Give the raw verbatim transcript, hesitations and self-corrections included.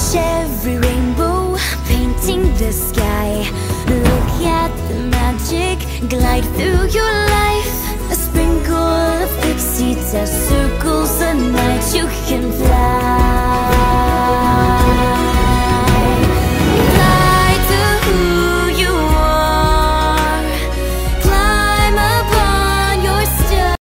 Cherry rainbow painting the sky. Look at the magic glide through your life. A sprinkle of pixie dust circles the night.